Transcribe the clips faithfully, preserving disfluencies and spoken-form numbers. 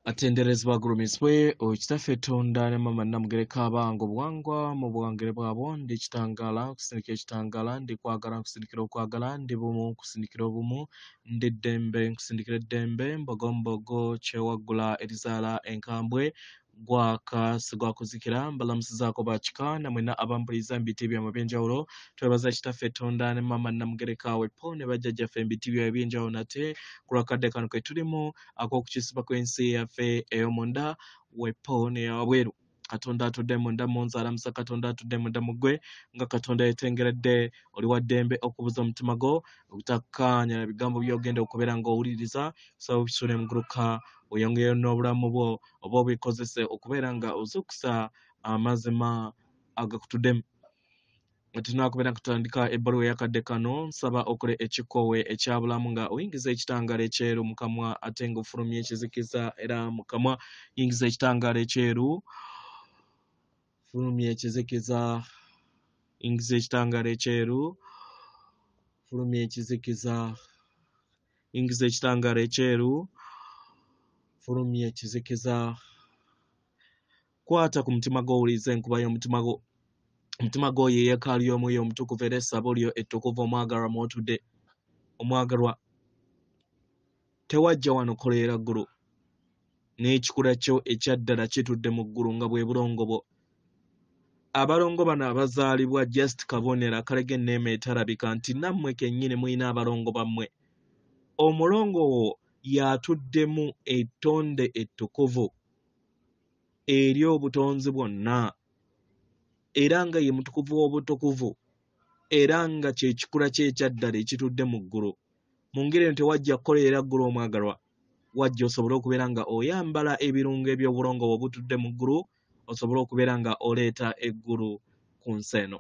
atenderezebwa gulumiswe okitaffe tonda ne mama namugereka abango bwangwa mu bwangere bwabo ndi Kitangala kusindikira Kitangala ndi kwagala kusindikira okwagala ndi bumu kusindikira obumu ndi ddembe kusindikira ddembe mbogombogo kyewagula erizala enkambwe gwaka sigwa kuzikira mbalamusizaako bakika namwena abampuliza mbiti bya mubyenjawulo twebaza kitaffe tonda ne mama namugereka wepo ne bajjajjaffe mbiti bya byenjawulo nate kulwakadde kano ke tulimu ak'okukisiba kw'ensi yaffe ey'omunda wepo n'eyawabweru katonda atudde munda munzaala musa katonda atudde munda mugwe nga katonda yetengeredde oli wa ddembe okubuza omutima gwo obutakkaanya na bigambo by'ogenda okubeera ng'owuliriza saba obisule muguluka oyongeyo n'obulamu bwo oba obikozese okubeera nga ozukusa amazima agakutuddemu tunakubeera kutandika ebbaluwa ey'akadde kano nsaba okole ekikowe ekyabulamu nga oyingiza ekitangala ekyeru mu kamwa ate ng'ofulumya ekizikiza era mu kamwa yingiza ekitangala ekyeru fulumya ekizikiza yingiza ekitangala ekyeru fulumya ekizikiza yingiza ekitangala ekyeru fulumya ekizikiza kwata ku mutima gwo owuliriza enkuba y'omutima gwo omutima gwo ye yeekaalu y'omwoyo omutukuvu era essabo lyo ettukuvu omwagalwa mw'otudde omwagalwa tewajja wano koleera ggulu n'ekikula kyo ekya ddala kitudde mu ggulu nga bwe bulongo bwo abalongo bano abazaalibwa just kabonera kalege enneema etalabika nti nammwe kennyini mulina abalongo bammwe omulongo wo y'atuddemu ettonde ettukuvu eri obutonzi bwonna era nga ye mutukuvu w'obutukuvu era nga kye kikula kye ekyaddala ekitudde mu ggulu mu ngeri eno tewajja kukoleera ggulu omwagalwa wajja osobole okubeera nga oyambala ebirungo eby'obulongo bwe butudde mu ggulu osobole okubeera nga oleeta eggulu ku nsi eno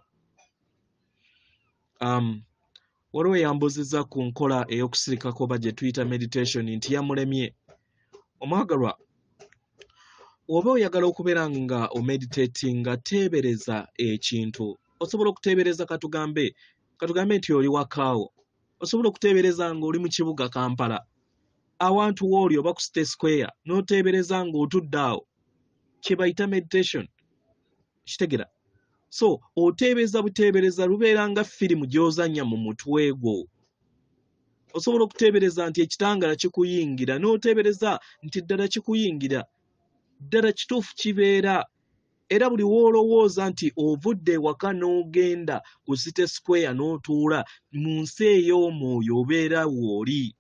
um, waliwo yambuzizza ku nkola ey'okusirikako ba gye tuyita meditation nti yamulemye omwagalwa oba oyagala okubeera nga omeditatinga teebereza ekintu osobola okuteebereza katugambe katugambe nti oli wakaawo osobola okuteebereza nga oli mu kibuga Kampala awantu wooli oba ku City Square n'oteebereza nga otudde awo kye bayita meditation kitegera so oteebereza buteebereza lubeera nga firimu gy'ozannya mu mutwe gwo osobola okuteebereza nti ekitangala kikuyingira n'oteebereza nti ddala kikuyingira ddala kituufu kibeera era buli w'olowooza nti ovudde ewaka n'ogenda ku City Square n'otuula mu nsi ey'omwoyo obeera wooli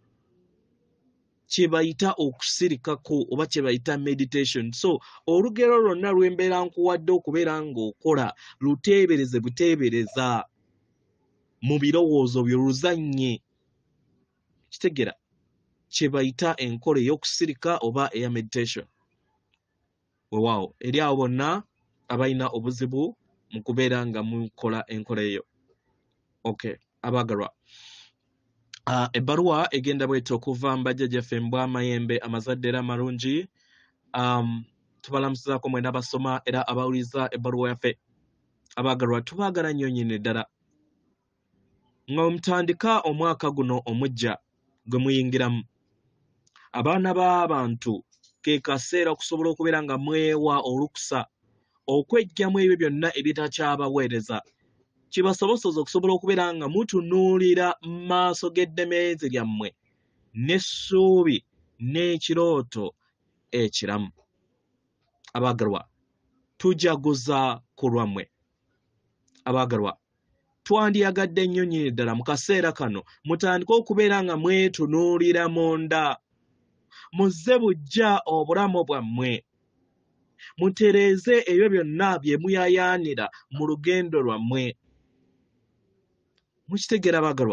kye bayita okusirikako oba kye bayita meditation so olugero lwonna lw'embeera nkuwadde okubeera ng'okola luteebereze buteebereza mu birowoozo byo luzannye kitegera kye bayita enkola ey'okusirika oba eya meditation weewaawo eri abo bonna abalina obuzibu mu kubeera nga mukola enkola eyo okay abaagalwa uh, ebbaluwa egenda bwetyo okuva mu bajjajjaffe mbwa Amayembe amazadde era amalungi um, tubalamusizaako mwena abasoma era abawuliza ebbaluwa yaffe abaagalwa tubaagala nnyo nnyini ddala nga mutandika omwaka guno omujja gwe muyingiramu abaana b'abantu ke kaseera okusobola okubeera nga mwewa olukusa okweggyamu ebyo byonna ebitakyabaweereza kibasobosoza okusobola okubeera nga mutunuulira mu maaso g'eddemeezi lyammwe n'essuubi n'ekirooto ekiramu abaagalwa tujaguza ku lwammwe abaagalwa twandiyagadde nnyo nnyini ddala mu kaseera kano mutandike okubeera nga mwetunuulira munda muzze bujja obulamu bwammwe mutereeze ebyo byonna bye muyayaanira mu lugendo lwammwe mukitegera baagalwa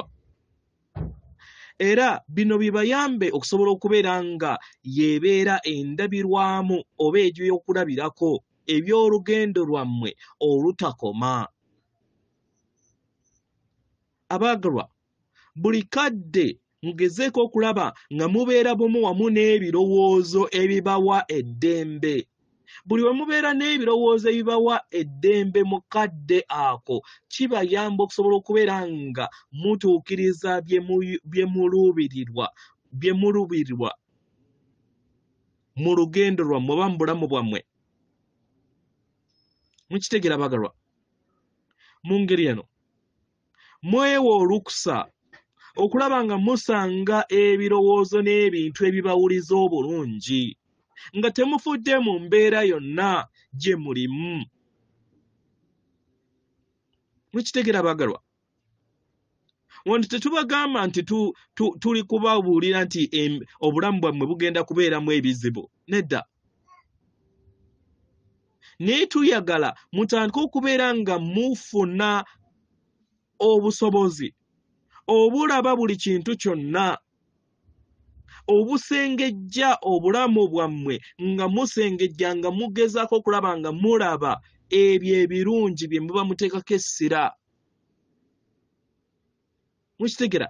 era bino bibayambe okusobola okubeera nga yeebeera endabirwamu oba eby'okulabirako eby'olugendo lwammwe olutakoma abaagalwa buli kadde mugezeeko okulaba nga mubeera bumu wamu n'ebirowoozo ebibawa eddembe buli we mubeera n'ebirowoozo ebibawa eddembe mu kadde ako kibayamba okusobola okubeera nga mutuukiriza bye muluubirirwa bye mulubirirwa mu lugendo lwammwe oba mu bulamu bwammwe. Mukitegera bagalwa? Mu ngeri eno mwewa olukusa okulaba nga musanga ebirowoozo n'ebintu ebibawuliza obulungi nga temufudde mu mbeera yonna gye mulimu. Mukitegera bagalwa? Wano tetubagamba nti tu, tu, tuli kubabuulira nti em, obulamu bwammwe bugenda kubeeramu ebizibu. Nedda. Naye tuyagala mutandike okubeera nga mufuna obusobozi obulaba buli kintu kyonna obusengejja obulamu bwammwe nga musengejja nga mugezaako okulaba nga mulaba ebyo ebirungi bye muba muteekako essira. Mukitegera?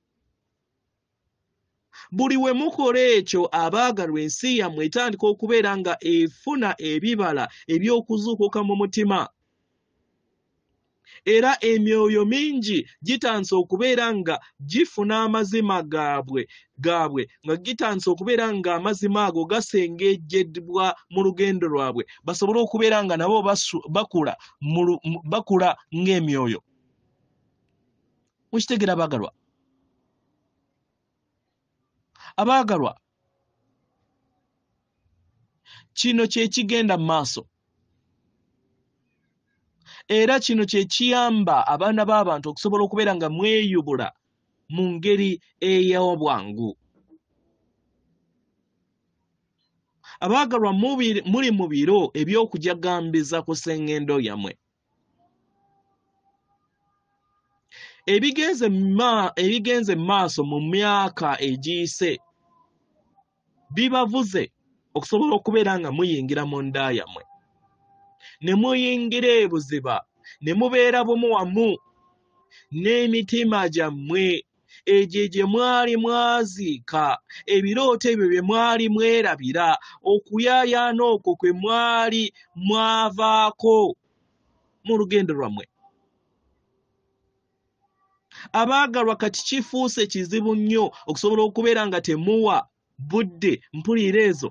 Buli we mukola ekyo abaagalwa ensi yammwe etandika okubeera nga efuna ebibala eby'okuzuukuka mu mutima. Era emyoyo mingi gitandise okubeera nga gifuna amazima gaabwe gaabwe nga gitandise okubeera nga amazima ago gasengejjedwa mu lugendo lwabwe basobole okubeera nga nabo bakula bakula ng'emyoyo. Mukitegera baagalwa? Abaagalwa, kino kye kigenda mu maaso. Era kino kye kiyamba abaana b'abantu okusobola okubeera nga mweyubula mu ngeri ey'obwangu. Abaagalwa, muli mu biro eby'okujagambiza ku sseŋŋendo yammwe. Ebigenze ma ebigenze maaso mu myaka egiyise bibavuze okusobola okubeera nga muyingira mu nda yammwe. Ne muyingira ebuziba ne mubeera bumu wamu n'emitima gyammwe egyo gye mwali mwaziika, ebirooto ebyo bye mwali mwerabira, okuyaayaana okwo kwe mwali mwavaako mu lugendo lwammwe. Abaagalwa, kati kifuuse kizibu nnyo okusobola okubeera nga temuwa budde mpulira ezo.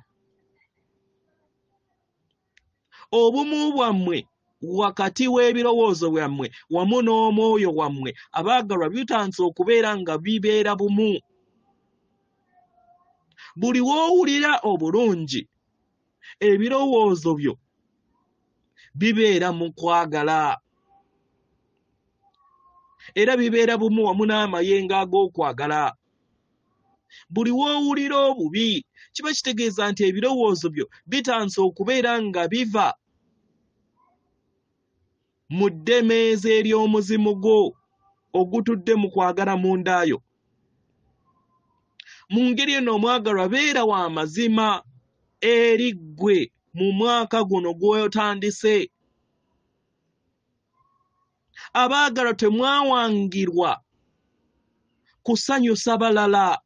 Obumu bwammwe wakati w'ebirowoozo byammwe wamu n'omwoyo wammwe, abaagalwa, bitandise okubeera nga bibeera bumu. Buli w'owulira obulungi, ebirowoozo byo bibeera mu kwagala. Era bibeera bumu wamu n'amayengo ag'okwagala. Buli w'owulira obubi, kiba kitegeeza nti ebirowoozo byo bitandise okubeera nga biva mu ddemeeza ery'omuzimu gwo ogutudde mu kwagala mu ndayo. Mu ngeri eno omwagalwa, beera wa mazima eri ggwe mu mwaka guno gw'otandise. Abaagalwa, temwawangirwa kusanyusa balala.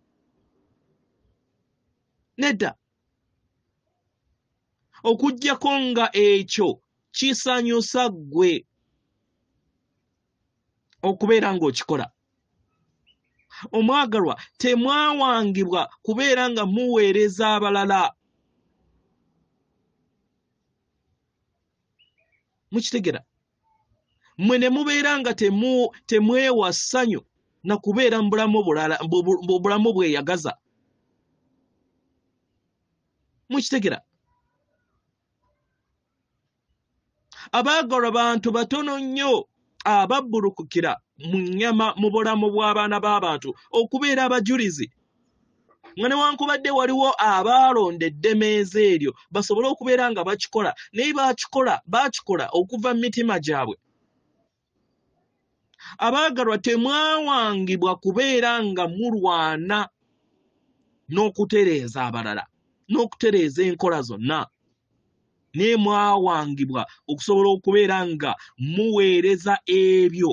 Nedda. Okuggyako nga ekyo kisanyusa ggwe okubeera ng'okikola. Omwagalwa, temwawangibwa kubeera nga muweereza abalala. Mukitegera? Mmwe ne mubeera nga temu temwewa ssanyu na kubeera mu bulamu bulala bulamu bweyagaza. Mukitegera? Abaagalwa, bantu batono nnyo ababbulukukira mu nnyama mu bulamu bw'abaana b'abantu okubeera abajulizi, nga newankubadde waliwo abaalonda eddemeeza eryo basobole okubeera nga bakikola, naye bakikola bakikola okuva mu mitima gyabwe. Abaagalwa, temwawangibwa kubeera nga mulwana n'okutereeza abalala n'okutereeza enkola zonna, naye mwawangibwa okusobola okubeera nga muweereza ebyo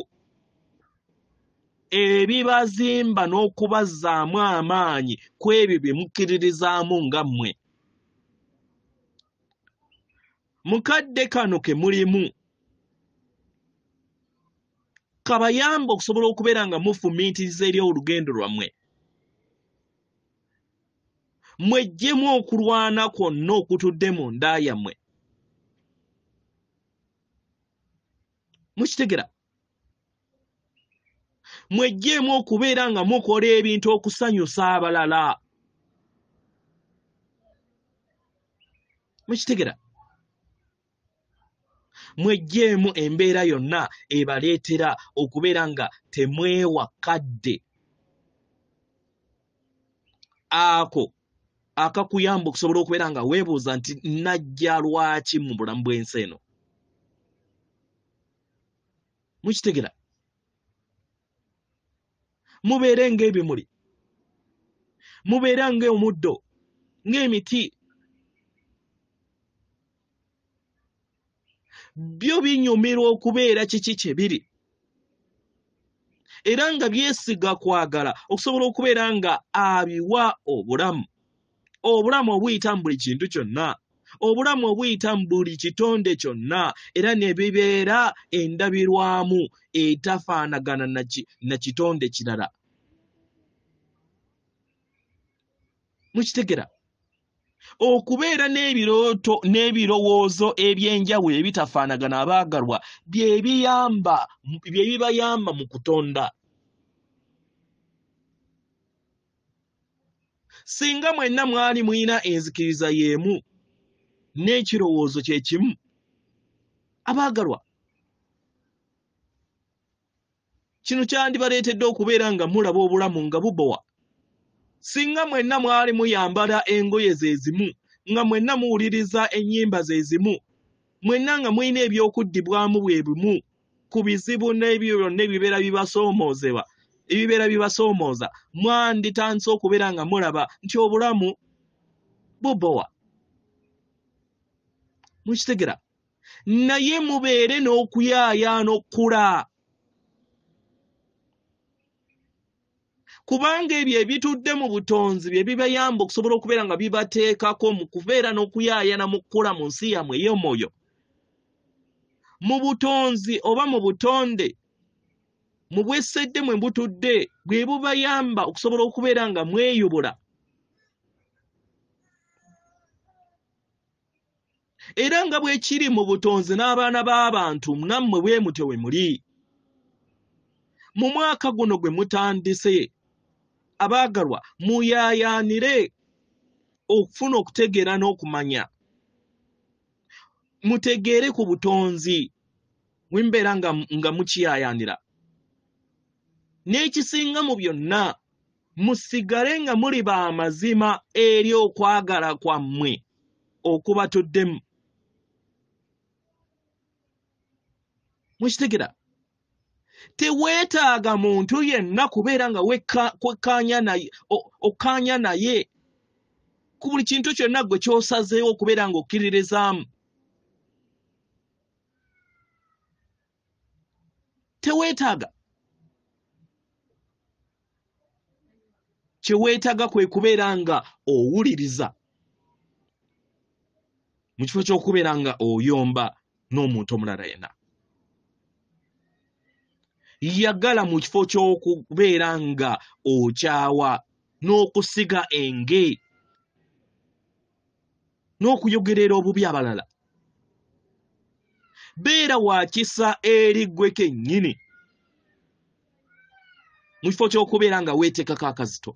ebibazimba n'okubazzaamu amaanyi ku ebyo bye mukkiririzaamu nga mmwe. Mukadde kano ke mulimu kabayamba okusobola okubeera nga mufumiitiriza eri olugendo lwammwe. mwejjemu okulwana kwonna okutudde mu nda yammwe. Mukitegera? Mwejjemu okubeera nga mukola ebintu okusanyusa abalala. Mukitegera? Mwejjemu embeera yonna ebaleetera okubeera nga temwewa kadde. Ako akakuyamba okusobola okubeera nga weebuuza nti najja lwaki mu bulamu bw'ensi eno. Mukitegera? Mubeere ng'ebimuli, mubeere ng'omuddo, ng'emiti. Byo binyumirwa okubeera kiki kye biri, era nga byesiga kwagala okusobola okubeera nga abiwa obulamu, obulamu obuyita mu buli kintu kyonna, obulamu obuyita mu buli kitonde kyonna, era ne bibeera endabirwamu etafaanagana na, ki, na kitonde kirala. Mukitegera? Okubeera n'ebirooto n'ebirowoozo eby'enjawulo ebitafaanagana abaagalwa bye biyamba bye bibayamba mu kutonda. Singa mwenna mwali mulina enzikiriza y'emu n'ekirowoozo kye kimu, abaagalwa, kino kyandibaleetedde okubeera nga mulaba obulamu nga bubowa. Singa mwenna mwali muyambala engoye ze zimu, nga mwenna muwuliriza ennyimba ze zimu, mwenna nga mulina ebyokuddibwamu bwe bimu ku bizibu n'ebyo byonna ebibeera bibasoomoozewa, ebibeera bibasoomooza, mwanditandise okubeera nga mulaba nti obulamu bubowa. Mukitegera? Naye mubeere n'okuyaayaana okukula. Kubanga ebyo ebitudde mu butonzi bye bibayamba okusobola okubeera nga bibateekako mu kubeera n'okuyaayana mu kkula mu nsi yammwe ey'omwoyo. Mu butonzi oba mu butonde, mu bwesedde mwe butudde bwe bubayamba okusobola okubeera nga mweyubula. Era nga bwe kiri mu butonzi n'abaana b'abantu, nammwe bwe mutyo we muli. Mu mwaka guno gwe mutandise, abaagalwa, muyaayaanire okufuna okutegeera n'okumanya. Mutegeere ku butonzi wembeera nga, nga mukiyaayaanira. N'ekisinga mu byonna, musigale nga muli ba mazima eri okwagala kwammwe okubatuddemu. Mukitegera? Teweetaaga muntu yenna kubeera nga wekkaanya naye, okkaanya naye ku buli kintu kyonna gwe ky'osazeewo okubeera nga okkiririzaamu. Teweetaaga. Kye weetaaga kwe kubeera nga owuliriza mu kifo ky'okubeera nga oyomba n'omuntu omulala yenna. Yagala mu kifo ky'okubeera nga okyawa n'okusiga enge n'okuyogerera obubi abalala. Beera wa kisa eri ggwe kennyini mu kifo ky'okubeera nga weeteekako akazito.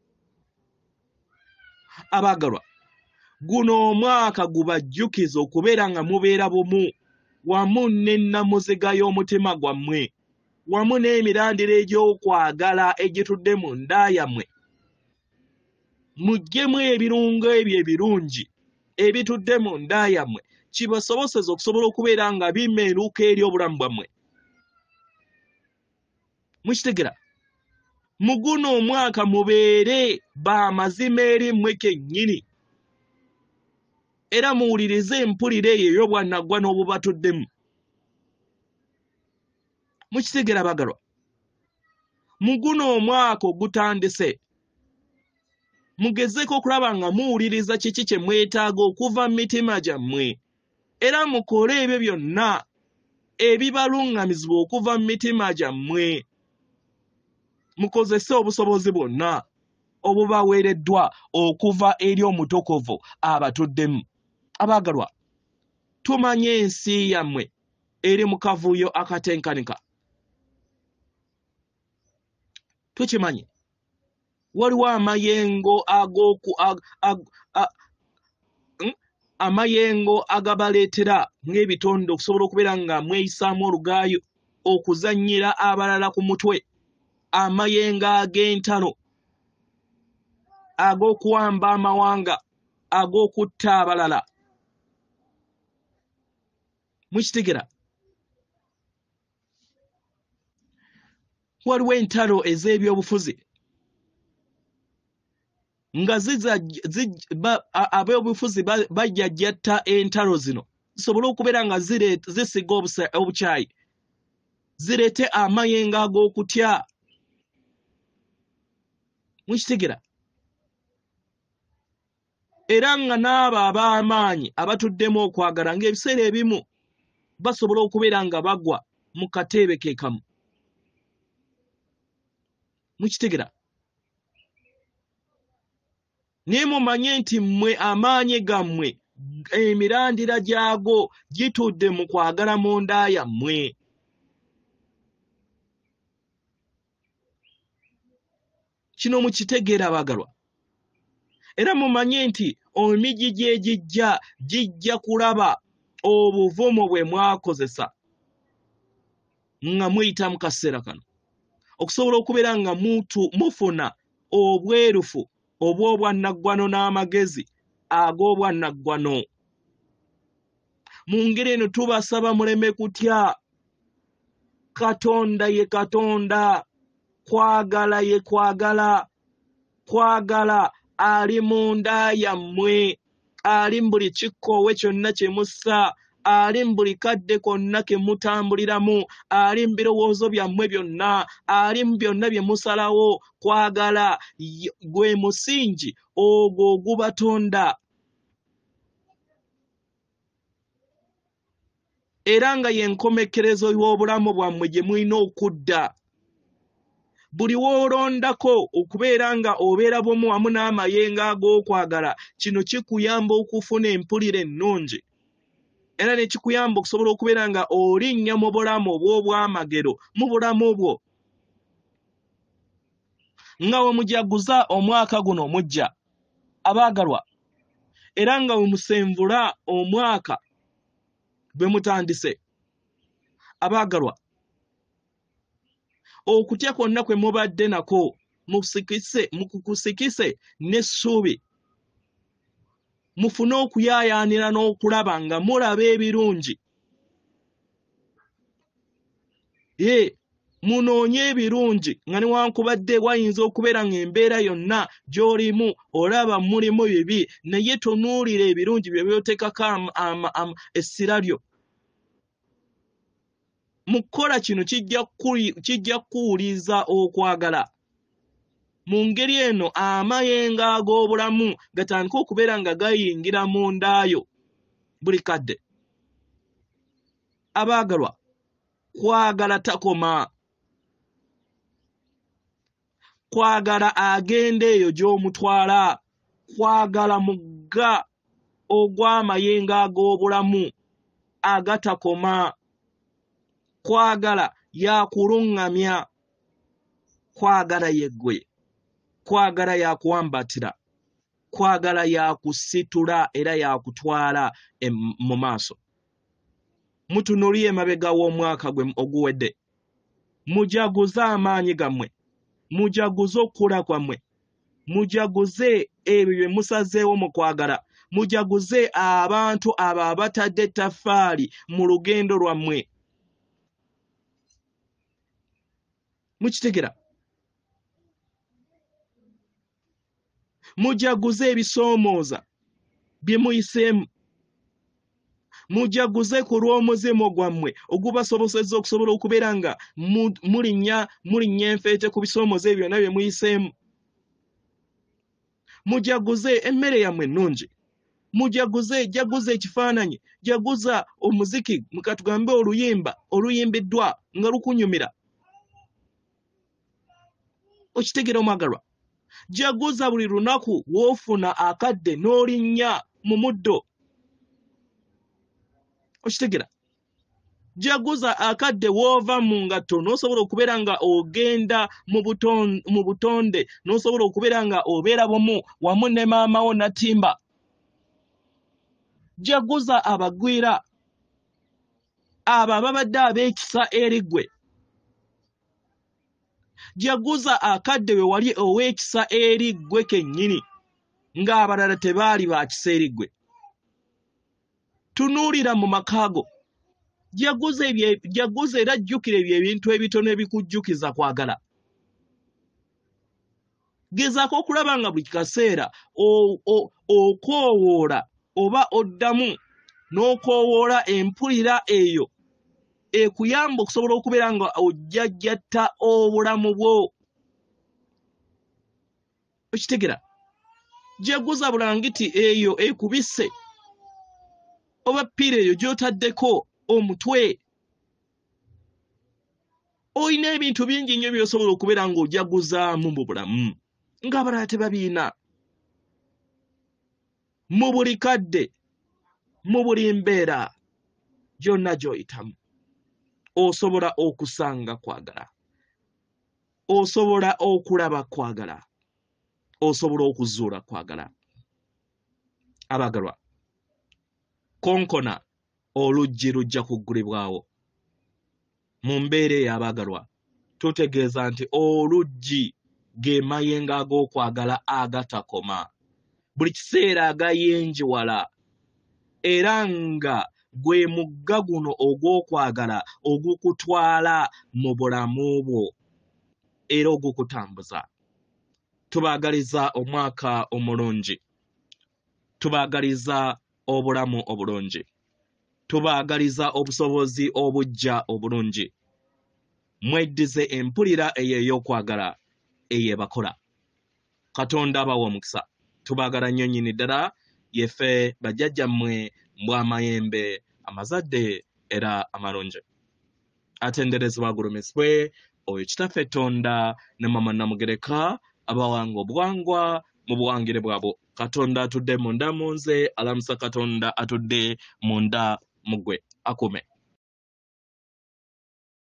Abaagalwa, guno omwaka gubajjukiza okubeera nga mubeera bumu wamu n'ennamuziga y'omutima gwammwe, wamu n'emirandiro egy'okwagala egitudde mu nda yammwe. Muggyemu ebirungo ebyo ebirungi ebitudde mu nda yammwe, kibasoboseza okusobola okubeera nga bimeruka eri obulamu bwammwe. Mukitegera? Mu guno omwaka mubeere b'amazima eri mmwe kennyini, era muwulirize empulire eyo ey'obwannagwa n'obubatuddemu. Mukitegera bagalwa? Mu guno omwaka ogutandise, mugezeeko okulaba nga muwuliriza kiki kye mwetaaga okuva mu mitima gyammwe, era mukole ebyo byonna ebibaluŋŋamizibwa okuva mu mitima gyammwe. Mukozese obusobozi bwonna obubaweereddwa okuva eri omutukuvu abatuddemu. Abaagalwa, tumanye ensi yammwe eri mu kavuyo akatenkanika. Tukimanye waliwo amayengo ag'oku ag, ag, ag, mm, amayengo agabaleetera ng'ebitondo okusobola okubeera nga mweyisaamu olugaayo okuzannyira abalala ku mutwe, amayengo ag'entalo ag'okuwamba amawanga, ag'okutta abalala. Mukitegera? Waliwo entalo ez'ebyobufuzi nga ziza ab'obufuzi bajja jatta entalo zino zisobole okubeera nga zisiga obukyayi, zireete amayengo ag'okutya. Mukitegera? Era nga n'abo ab'amaanyi abatuddemu okwagala ng'ebiseera ebimu basobola okubeera nga bagwa mu kateebe ke kamu. Mukitegera? Naye mumanye nti mmwe amaanyi gammwe emirandira gyago gitudde mu kwagala mu nda yammwe. Kino mukitegeera baagalwa. Era mumanye nti emigi gye gijja gijja kulaba obuvumo bwe mwakozesa nga muyita mu kaseera kano okusobola okubeera nga mutu mufuna obwerufu obw'obwannaggwano n'amagezi ag'obwannaggwano. Mu ngeri eno tubasaba muleme kutya. Katonda ye Katonda, kwagala ye kwagala, kwagala ali mu nda yammwe, ali mu buli kikkoowe kyonna kye mussa, ali mu buli kadde konna ke mutambuliramu, ali mu birowoozo byammwe byonna, ali mu byonna bye musalawo. Kwagala gwe musingi ogwo ogubatonda. Era nga y'enkomekerezo y'obulamu bwammwe gye mulina okudda. Buli woolondako okubeera nga obeera bumu wamu n'amayengo ag'okwagala, kino kikuyamba okufuna empulira ennungi. Era ne kikuyamba okusobola okubeera nga olinnya mu bulamu obw'obwamagero, mu bulamu bwo. Nga we mujaguza omwaka guno omujja, abaagalwa, era nga we musenvula omwaka bwe mutandise, abaagalwa, okutya kwonna kwe mubadde nako mukusikise mukukusikise n'essuubi, mufune okuyaayaanira n'okulaba nga mulaba ebirungi. Ye munoonye ebirungi nga newankubadde wayinza okubeera ng'embeera yonna gy'olimu olaba mulimu bibi, naye tonuulira ebirungi bye byoteekako essira lyo. Mu kukola kino kijja kuwuliza okwagala. Mu ngeri eno amayengo ag'obulamu gatandika okubeera nga gayingira mu ndaayo buli kadde. Abaagalwa, kwagala takoma. Kwagala agenda eyo gy'omutwala. Kwagala mugga ogw'amayengo ag'obulamu agatakoma. Kwagala yakuluŋŋamya. Kwagala yeggwe. Kwagala yakuwambatira. Kwagala yakusitula era yakutwala mu maaso. Mutunuulire emabega w'omwaka gwe oguwedde. Mujaguze amaanyi gammwe. Mujaguze okukula kwammwe. Mujaguze ebyo bye musazeewo mu kwagala. Mujaguze abantu abo abatadde ettaffaali mu lugendo lwammwe. Mukitegera? Mujaguze ebisoomooza bye muyiseemu. Mujaguze ku lw'omuzimu gwammwe ogubasobosezza okusobola okubeera nga mulinnya mulinnya enfeete ku bisoomooza ebyo byonna bye muyiseemu. Mujaguze emmere yammwe ennungi. Mujaguze jaguza ekifaananyi, jaguza omuziki, mukatugambe oluyimba oluyimbiddwa nga lukunyumira. Okitegera omwagalwa? jaguza buli lunaku w'ofuna akadde n'olinnya mu muddo. Okitegera? Jaguza akadde w'ova mu ngatto n'osobola okubeera nga ogenda mu buton, mu butonde n'osobola okubeera nga obeera bumu wamu ne maama wo Natimba. Jaguza abagwira abo ababadde ab'ekisa eri ggwe. Jaguza akadde we wali ow'ekisa eri ggwe kennyini ng'abalala tebaali ba kisa eri ggwe. Tunuulira mu makaago. Jaguza ebye jaguza era jjukira ebyo ebintu ebitono ebikujjukiza kwagala. Gezaako okulaba nga buli kaseera okoowoola oba oddamu n'okoowoola empulira eyo ekuyamba okusobola okubeera nga ojjajjatta obulamu bwo. Okitegera? Jaguza bulangiti eyo ekubisse oba ppira eyo gy'otaddeko omutwe. Oyina ebintu bingi nnyo by'osobola okubeera ng'ojaguzaamu mu bulamu ng'abalala tebabiina. Mu buli kadde, mu buli mbeera gyonna gy'oyitamu osobola okusanga kwagala, osobola okulaba kwagala, osobola okuzuula kwagala. Abagalwa, konkona oluggi lujja kuggulibwawo. Mu mbeera eyo abagalwa, tutegeeza nti oluggi ge mayengo ag'okwagala agatakoma, buli kiseera agayenjiwala, era nga gwe mugga guno ogw'okwagala ogukutwala mu bulamu bwo era ogukutambuza. Tubaagaliza omwaka omulungi, tubaagaliza obulamu obulungi, tubaagaliza obusobozi obujja obulungi. Mweddize empulira eyo ey'okwagala eyeebakola. Katonda abawa omukisa. Tubaagala nnyo nnyini ddala, yeffe bajjajjammwe mbw Amayembe, Amazadde era amalungi. Atenderezebwa agulumizibwe oyo kitaffe Tonda ne Mama Namugereka abawanga obuwangwa mu buwangire bwabo. Katonda atudde munda mu nze, alamusa Katonda atudde munda mu ggwe. Akume.